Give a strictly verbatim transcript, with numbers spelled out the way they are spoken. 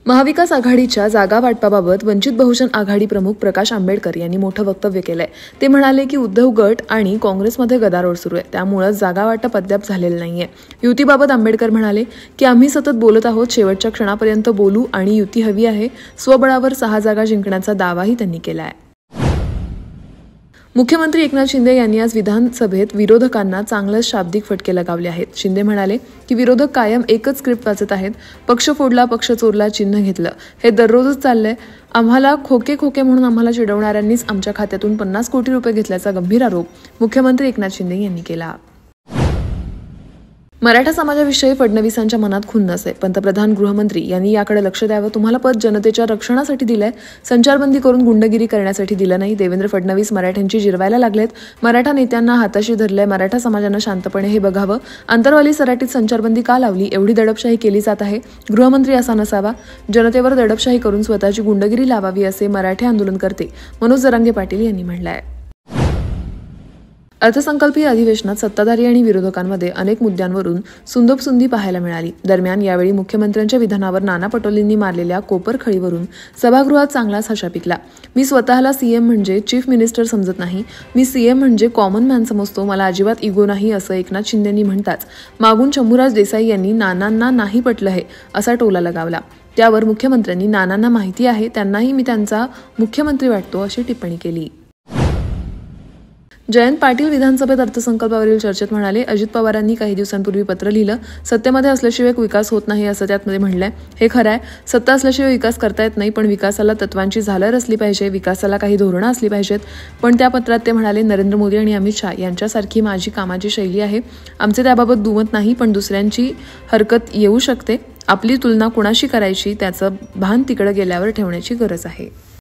महाविकास आघाडीच्या जागा वाटपाबाबत वंचित बहुजन आघाडी प्रमुख प्रकाश आंबेडकर यांनी मोठं वक्तव्य केलंय। ते म्हणाले की उद्धव गट आणि काँग्रेसमध्ये गदारोळ सुरू आहे, त्यामुळे जागा वाटप अद्याप झालेलं नाहीये। युतीबाबत आंबेडकर म्हणाले की आम्ही सतत बोलत आहोत, शेवटच्या क्षणापर्यंत बोलू आणि युती हवी आहे। स्वबळावर सहा जागा जिंकण्याचा दावाही त्यांनी केला आहे। मुख्यमंत्री एकनाथ शिंदे यांनी आज विधानसभेत विरोधकांना चांगलेच शाब्दिक फटके लगावले आहेत। शिंदे म्हणाले की विरोधक कायम एकच स्क्रिप्ट वाचत आहेत, पक्ष फोडला, पक्ष चोरला, चिन्ह घेतलं, हे दररोजच चाललंय। आम्हाला खोके खोके म्हणून आम्हाला चिडवणाऱ्यांनीच आमच्या खात्यातून पन्नास कोटी रुपये घेतल्याचा गंभीर आरोप मुख्यमंत्री एकनाथ शिंदे यांनी केला। मराठा समाजाविषयी फडणवीसांच्या मनात खुन्नस आहे। पंतप्रधान गृहमंत्री यांनी याकडे लक्ष द्यावं। तुम्हाला पद जनतेच्या रक्षणासाठी दिलंय, संचारबंदी करून गुंडगिरी करण्यासाठी दिलं नाही। देवेंद्र फडणवीस मराठ्यांची जिरवायला लागलेत, मराठा नेत्यांना हाताशी धरलंय। मराठा समाजानं शांतपणे हे बघावं। अंतरवाली सराटीत संचारबंदी का लावली? एवढी दडपशाही केली जात आहे। गृहमंत्री असा नसावा, जनतेवर दडपशाही करून स्वतःची गुंडगिरी लावावी, असे मराठे आंदोलनकर्ते मनोज जरांगे पाटील यांनी म्हटलंय। अर्थसंकल्पीय अधिवेशनात सत्ताधारी आणि विरोधकांमध्ये अनेक मुद्द्यांवरून सुंदोपसुंदी पाहायला मिळाली। दरम्यान यावेळी मुख्यमंत्र्यांच्या विधानावर नाना पटोलेंनी मारलेल्या कोपरखळीवरून सभागृहात चांगलाच हशा पिकला। मी स्वतःला सीएम म्हणजे चीफ मिनिस्टर समजत नाही, मी सीएम म्हणजे कॉमन मॅन समजतो, मला अजिबात इगो नाही, असं एकनाथ शिंदेंनी म्हणताच मागून शंभूराज देसाई यांनी नानांना नाही पटलं हे असा टोला लगावला। त्यावर मुख्यमंत्र्यांनी नानांना माहिती आहे, त्यांनाही मी त्यांचा मुख्यमंत्री वाटतो, अशी टिप्पणी केली। जयंत पाटील विधानसभेत अर्थसंकल्पावरील चर्चेत म्हणाले, अजित पवारांनी काही दिवसांपूर्वी पत्र लिहिलं, सत्तेमध्ये असल्याशिवाय विकास होत नाही असं त्यामध्ये म्हणलंय। हे खरं आहे, सत्ता असल्याशिवाय विकास करता येत नाही, पण विकासाला तत्वांची झालर असली पाहिजे, विकासाला काही धोरणं असली पाहिजेत। पण त्या पत्रात ते म्हणाले, नरेंद्र मोदी आणि अमित शहा यांच्यासारखी माझी कामाची शैली आहे, आमचे त्याबाबत दुमत नाही, पण दुसऱ्यांची हरकत येऊ शकते। आपली तुलना कुणाशी करायची त्याचं भान तिकडे गेल्यावर ठेवण्याची गरज आहे।